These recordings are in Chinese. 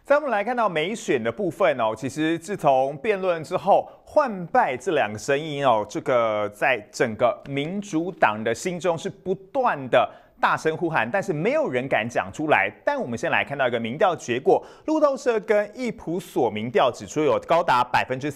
在我们来看到美选的部分哦，其实自从辩论之后，换败这两个声音哦，这个在整个民主党的心中是不断的大声呼喊，但是没有人敢讲出来。但我们先来看到一个民调结果，路透社跟易普所民调指出，有高达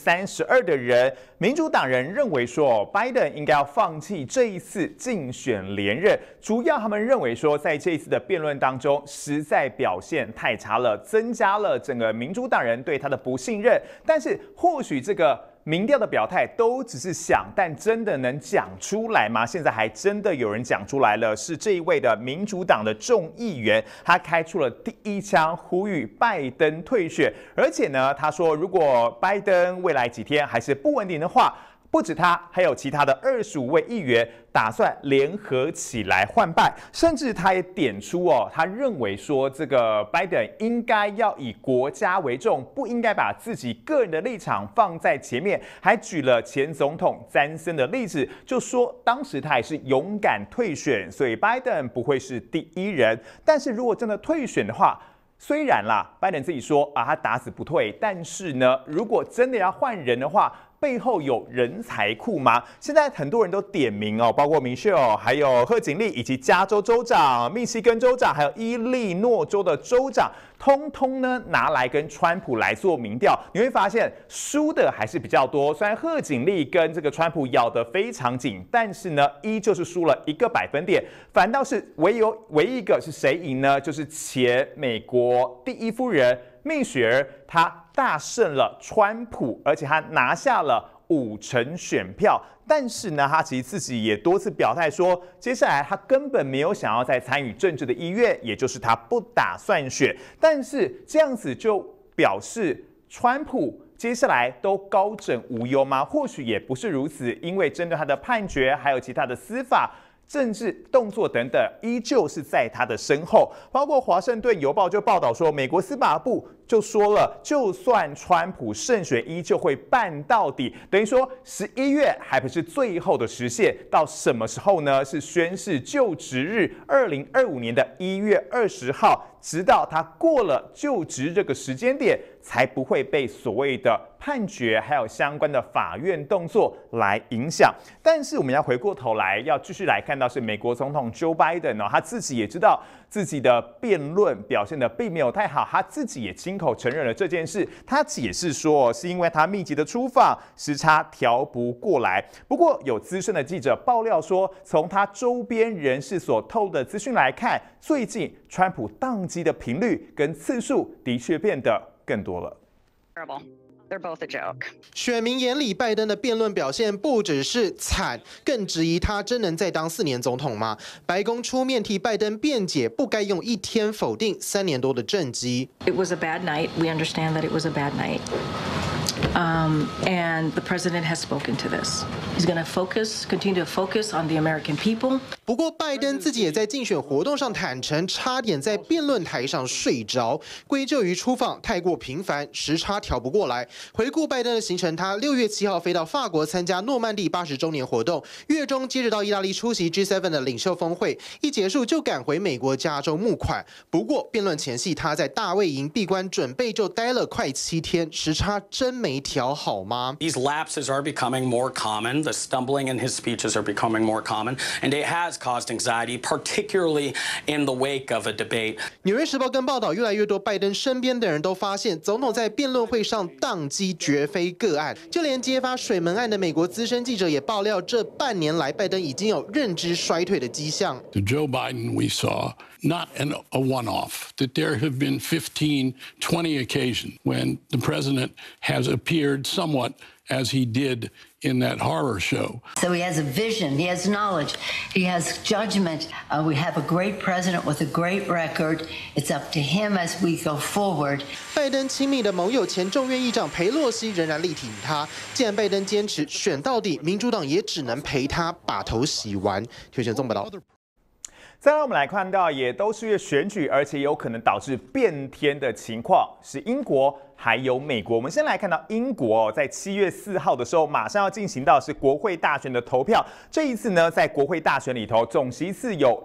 32%的人，民主党人认为说，拜登应该要放弃这一次竞选连任。主要他们认为说，在这一次的辩论当中，实在表现太差了，增加了整个民主党人对他的不信任。但是或许这个民调的表态都只是想，但真的能讲出来吗？现在还真的有人讲出来了，是这一位的民主党的众议员，他开出了第一枪，呼吁拜登退选。而且呢，他说如果拜登未来几天还是不稳定的话，不止他，还有其他的25位议员打算联合起来换拜，甚至他也点出哦，他认为说这个拜登应该要以国家为重，不应该把自己个人的立场放在前面，还举了前总统詹森的例子，就说当时他也是勇敢退选，所以拜登不会是第一人。但是如果真的退选的话，虽然啦，拜登自己说他打死不退，但是呢，如果真的要换人的话，背后有人才库吗？现在很多人都点名哦，包括 Michelle， 还有贺锦丽，以及加州州长、密西根州长，还有伊利诺州的州长，通通呢拿来跟川普来做民调。你会发现输的还是比较多。虽然贺锦丽跟这个川普咬得非常紧，但是呢，依旧是输了1个百分点。反倒是唯一一个是谁赢呢？就是前美国第一夫人蜜雪儿，她大胜了川普，而且他拿下了50%选票。但是呢，他其实自己也多次表态说，接下来他根本没有想要再参与政治的意愿，也就是他不打算选。但是这样子就表示川普接下来都高枕无忧吗？或许也不是如此，因为针对他的判决，还有其他的司法政治动作等等，依旧是在他的身后。包括《华盛顿邮报》就报道说，美国司法部就说了，就算川普胜选，依旧会办到底。等于说11月还不是最后的时限，到什么时候呢？是宣誓就职日，2025年的1月20号，直到他过了就职这个时间点，才不会被所谓的判决还有相关的法院动作来影响。但是我们要回过头来，要继续来看到是美国总统 Joe Biden 哦，他自己也知道自己的辩论表现的并没有太好，他自己也亲口承认了这件事。他解释说，是因为他密集的出访，时差调不过来。不过有资深的记者爆料说，从他周边人士所透露的资讯来看，最近川普宕机的频率跟次数的确变得更多了。 They're both a joke. 选民眼里，拜登的辩论表现不只是惨，更质疑他真能再当4年总统吗？白宫出面替拜登辩解，不该用1天否定3年多的政绩。 It was a bad night. We understand that it was a bad night. And the president has spoken to this. He's going to continue to focus on the American people. 不过，拜登自己也在竞选活动上坦诚，差点在辩论台上睡着，归咎于出访太过频繁，时差调不过来。回顾拜登的行程，他6月7号飞到法国参加诺曼底80周年活动，月中接着到意大利出席 G7 的领袖峰会，一结束就赶回美国加州募款。不过，辩论前夕他在大卫营闭关准备，就待了快7天，时差真没调好吗？ These lapses are becoming more common. The stumbling in his speeches are becoming more common, and it has caused anxiety, particularly in the wake of a debate. 纽约时报跟报道，越来越多拜登身边的人都发现，总统在辩论会上宕机绝非个案。就连揭发水门案的美国资深记者也爆料，这半年来拜登已经有认知衰退的迹象。 To Joe Biden, we saw not a one-off, that there have been 15, 20 occasions when the president has appeared somewhat as he did in that horror show. So he has a vision, he has knowledge, he has judgment. We have a great president with a great record. It's up to him as we go forward. 拜登亲密的盟友前众院议长裴洛西仍然力挺他。既然拜登坚持选到底，民主党也只能陪他把头洗完。邱贤综报道。 再来，我们来看到，也都是因为选举，而且有可能导致变天的情况，是英国还有美国。我们先来看到英国在7月4号的时候，马上要进行到是国会大选的投票。这一次呢，在国会大选里头，总席次有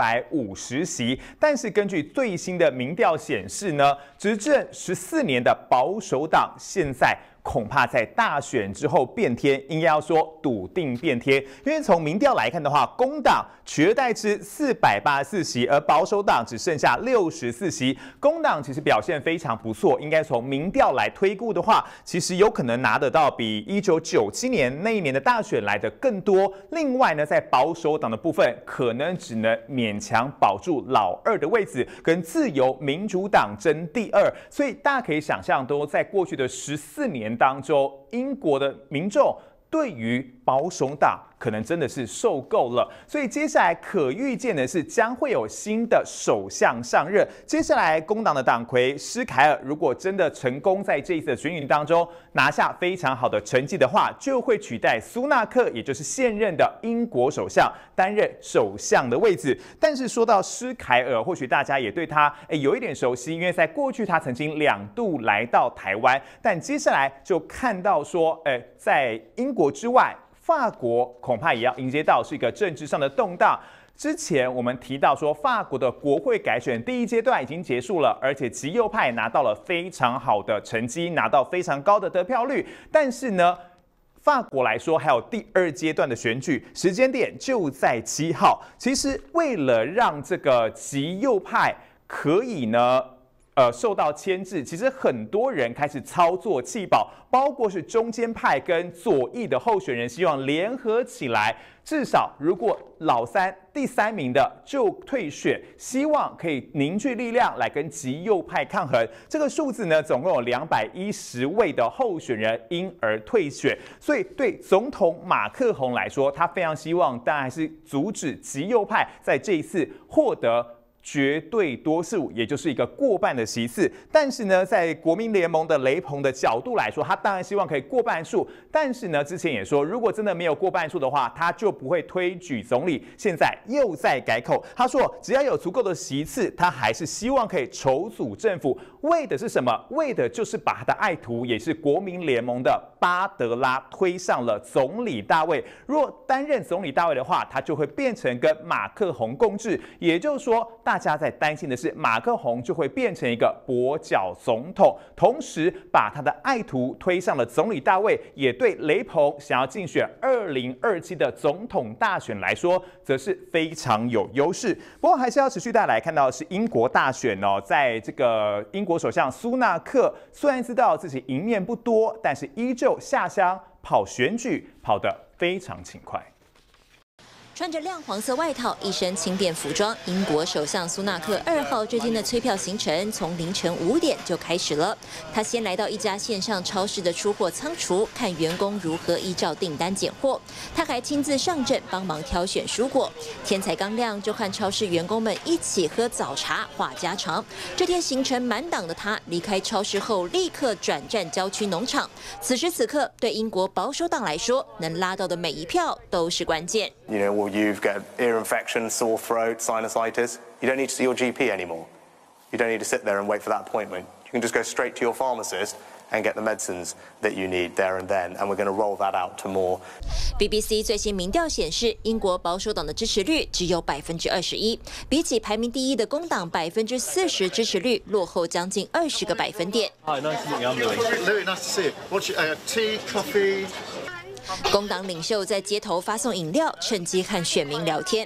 650席，但是根据最新的民调显示呢，执政14年的保守党现在恐怕在大选之后变天，应该要说笃定变天。因为从民调来看的话，工党取而代之484席，而保守党只剩下64席。工党其实表现非常不错，应该从民调来推估的话，其实有可能拿得到比1997年那一年的大选来的更多。另外呢，在保守党的部分，可能只能勉强保住老二的位置，跟自由民主党争第二。所以大家可以想象，都在过去的14年当中，英国的民众对于保守党可能真的是受够了，所以接下来可预见的是将会有新的首相上任。接下来工党的党魁施凯尔如果真的成功在这一次的选举当中拿下非常好的成绩的话，就会取代苏纳克，也就是现任的英国首相担任首相的位置。但是说到施凯尔，或许大家也对他有一点熟悉，因为在过去他曾经2度来到台湾，但接下来就看到说，在英国之外，法国恐怕也要迎接到是一个政治上的动荡。之前我们提到说，法国的国会改选第1阶段已经结束了，而且极右派拿到了非常好的成绩，拿到非常高的得票率。但是呢，法国来说还有第2阶段的选举，时间点就在7号。其实为了让这个极右派可以呢受到牵制，其实很多人开始操作弃保，包括是中间派跟左翼的候选人，希望联合起来，至少如果老三第3名的就退选，希望可以凝聚力量来跟极右派抗衡。这个数字呢，总共有210位的候选人因而退选，所以对总统马克宏来说，他非常希望，当然还是阻止极右派在这一次获得绝对多数，也就是一个过半的席次。但是呢，在国民联盟的雷鹏的角度来说，他当然希望可以过半数。但是呢，之前也说，如果真的没有过半数的话，他就不会推举总理。现在又在改口，他说只要有足够的席次，他还是希望可以筹组政府。为的是什么？为的就是把他的爱徒，也是国民联盟的巴德拉推上了总理大位。若担任总理大位的话，他就会变成跟马克宏共治，也就是说，大家在担心的是，马克宏就会变成一个跛脚总统，同时把他的爱徒推上了总理大位，也对雷鹏想要竞选2027的总统大选来说，则是非常有优势。不过，还是要持续带来看到的是英国大选哦，在这个英国首相苏纳克虽然知道自己赢面不多，但是依旧下乡跑选举，跑得非常勤快。 穿着亮黄色外套，一身轻便服装，英国首相苏纳克2号这天的催票行程从凌晨5点就开始了。他先来到一家线上超市的出货仓储，看员工如何依照订单拣货。他还亲自上阵帮忙挑选蔬果。天才刚亮就和超市员工们一起喝早茶话家常。这天行程满档的他离开超市后，立刻转战郊区农场。此时此刻，对英国保守党来说，能拉到的每一票都是关键。 You've got ear infection, sore throat, sinusitis. You don't need to see your GP anymore. You don't need to sit there and wait for that appointment. You can just go straight to your pharmacist and get the medicines that you need there and then. And we're going to roll that out to more. BBC 最新民调显示，英国保守党的支持率只有21%，比起排名第1的工党40%支持率，落后将近20个百分点。 Hi, nice to meet you. I'm Louis. Louis, nice to see you. What's your tea, coffee? 工党领袖在街头发送饮料，趁机和选民聊天。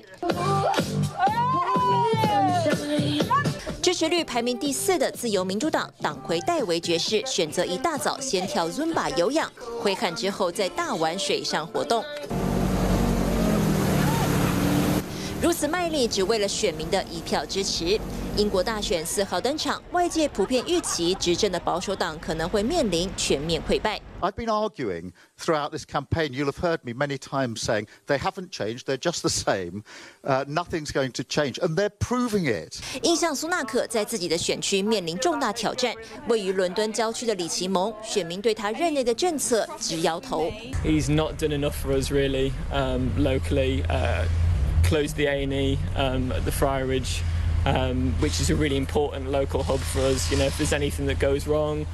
支持率排名第4的自由民主党党魁戴维爵士选择一大早先跳 Zumba 有氧，挥汗之后在大碗水上活动。如此卖力，只为了选民的一票支持。英国大选4号登场，外界普遍预期执政的保守党可能会面临全面溃败。 I've been arguing throughout this campaign. You'll have heard me many times saying they haven't changed. They're just the same. Nothing's going to change, and they're proving it. 印象苏纳克在自己的选区面临重大挑战，位于伦敦郊区的里奇蒙，选民对他任内的政策直摇头。 He's not done enough for us really locally. closed the A&E at the Friarage, which is a really important local hub for us. You know, if there's anything that goes wrong,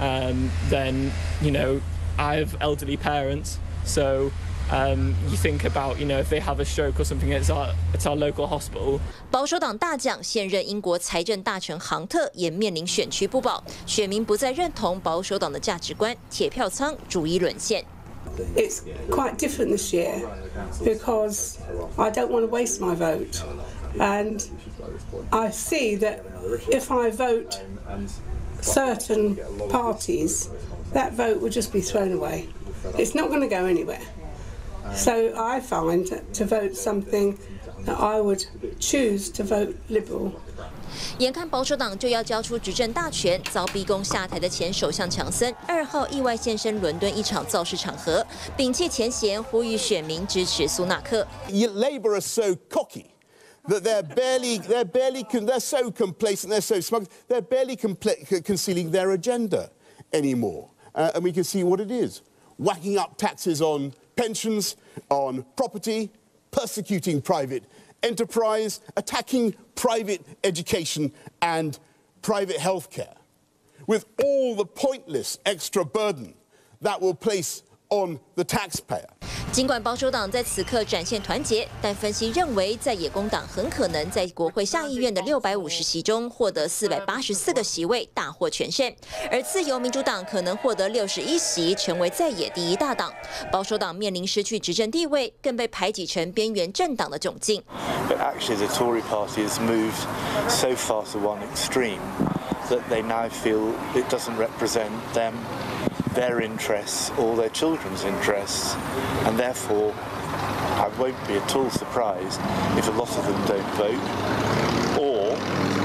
then, you know, I have elderly parents, so you think about, you know, if they have a stroke or something, it's our local hospital. 保守党大奖现任英国财政大臣杭特也面临选区不保，选民不再认同保守党的价值观，铁票仓逐一沦陷。 It's quite different this year because I don't want to waste my vote, and I see that if I vote certain parties, that vote will just be thrown away. It's not going to go anywhere. So I find that to vote something that I would choose to vote Liberal. 眼看保守党就要交出执政大权，遭逼宫下台的前首相强森2号意外现身伦敦一场造势场合，摒弃前嫌，呼吁选民支持苏纳克。 Labour are so cocky that they're so complacent, they're so smug, they're barely concealing their agenda anymore. And we can see what it is: whacking up taxes on pensions, on property, persecuting private enterprise, attacking private education and private healthcare, with all the pointless extra burden that will place on the taxpayer. 尽管保守党在此刻展现团结，但分析认为，在野工党很可能在国会下议院的650席中获得484个席位，大获全胜；而自由民主党可能获得61席，成为在野第1大党。保守党面临失去执政地位，更被排挤成边缘政党的窘境。 But actually, the Tory party has moved so far to one extreme that they now feel it doesn't represent them, their interests or their children's interests, and therefore I won't be at all surprised if a lot of them don't vote or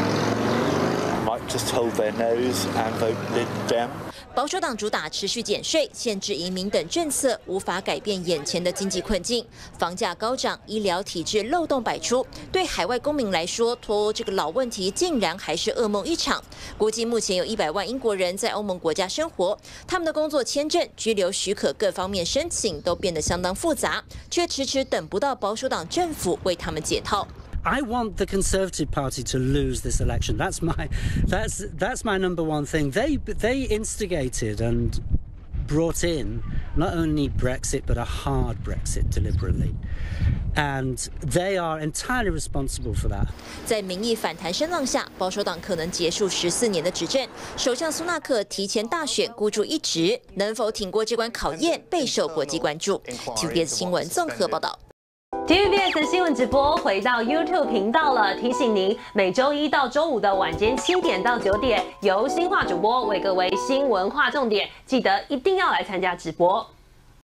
might just hold their nose and vote Lib Dem. 保守党主打持续减税、限制移民等政策，无法改变眼前的经济困境。房价高涨，医疗体制漏洞百出，对海外公民来说，脱欧这个老问题竟然还是噩梦一场。估计目前有100万英国人在欧盟国家生活，他们的工作签证、居留许可各方面申請都变得相当复杂，却迟迟等不到保守党政府为他们解套。 I want the Conservative Party to lose this election. That's my number one thing. They instigated and brought in not only Brexit but a hard Brexit deliberately, and they are entirely responsible for that. 在民意反弹声浪下，保守党可能结束14年的执政。首相苏纳克提前大选孤注一掷，能否挺过这关考验，备受国际关注。TVBS 新闻综合报道。 TVBS 新闻直播回到 YouTube 频道了，提醒您每周1到周5的晚间7点到9点，由新化主播为各位新闻划重点，记得一定要来参加直播。